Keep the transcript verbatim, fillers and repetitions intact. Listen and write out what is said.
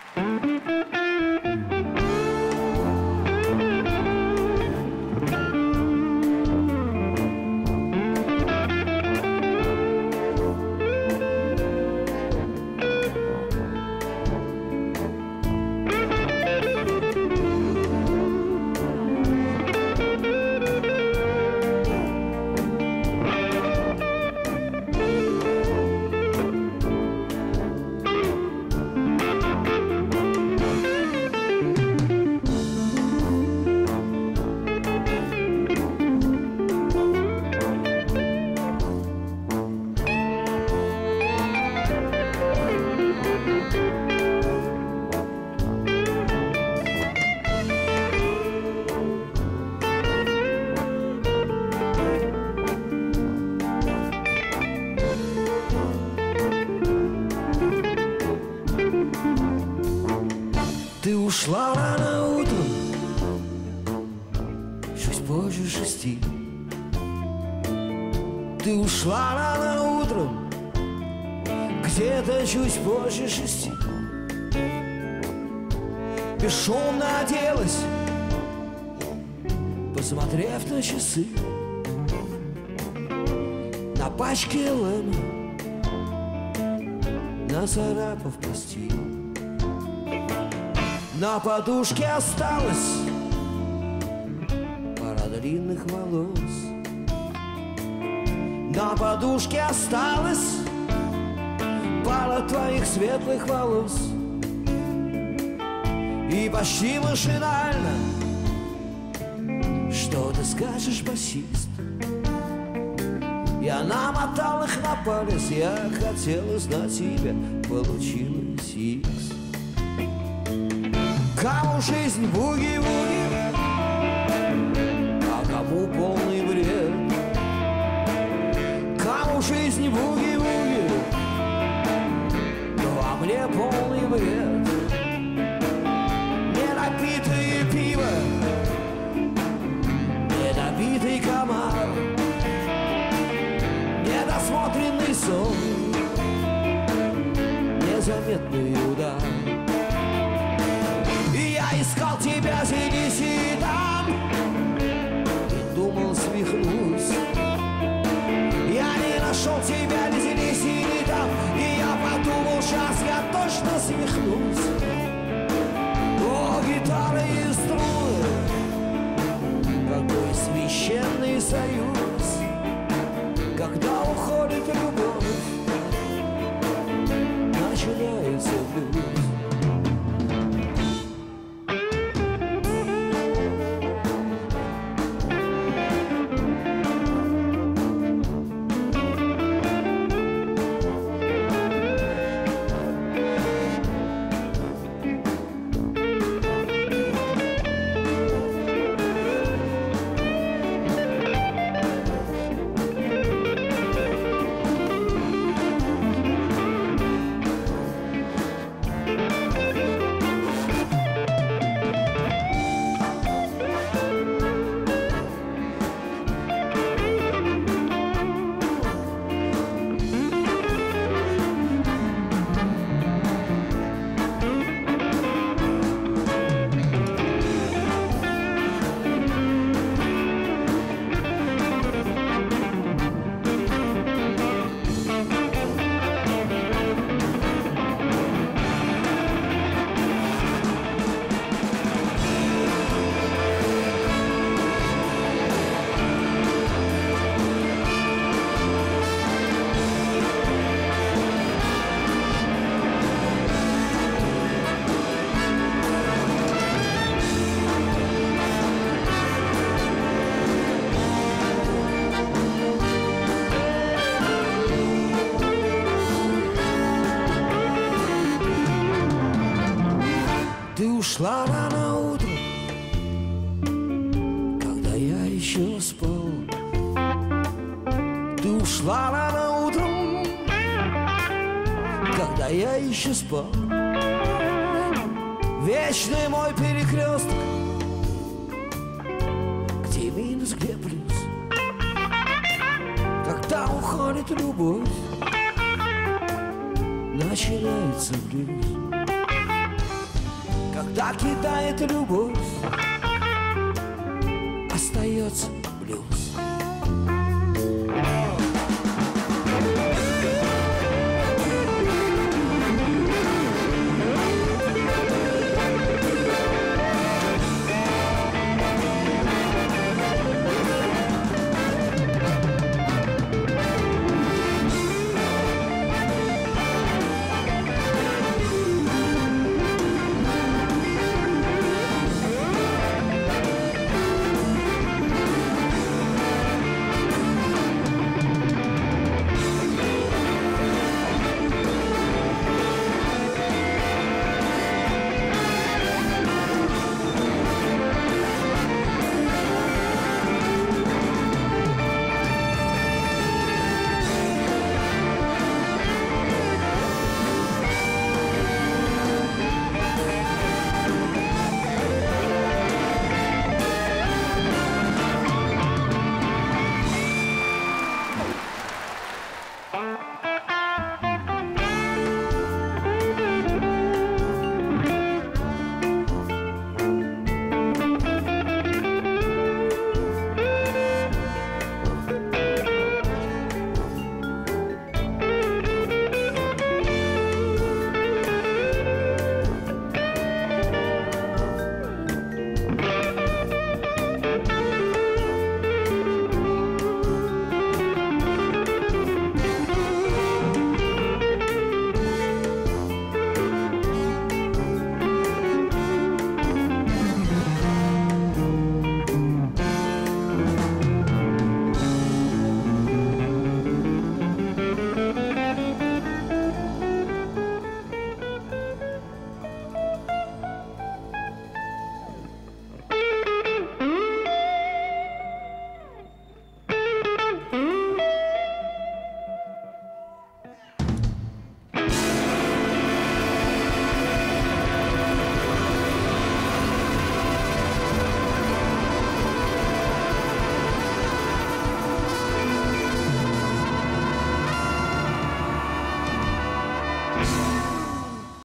Ты ушла рано утром, чуть позже шести. Ты ушла рано утром, где-то чуть позже шести. Бесшумно оделась, посмотрев на часы, на пачке лэма, нацарапав постель. На подушке осталась пара длинных волос. На подушке осталась пара твоих светлых волос. И почти машинально: что ты скажешь, басист? Я намотал их на палец, я хотел узнать тебя, получилось икс. Кому жизнь буги-вуги, а кому полный бред. Кому жизнь буги-вуги, ну а мне полный бред. Недопитое пиво, недопитый комар, недосмотренный сон, незаметный удар. Я искал тебя здесь и там, и думал, свихнусь. Я не нашел тебя здесь и там, и я подумал, сейчас я точно свихнусь. О, гитара и струны, какой священный союз, когда уходит любовь, начинается блюз. Ушла рано утром, когда я еще спал. Ты ушла рано утром, когда я еще спал. Вечный мой перекресток, где минус, где плюс. Когда уходит любовь, начинается блюз. куда кидает любовь, остается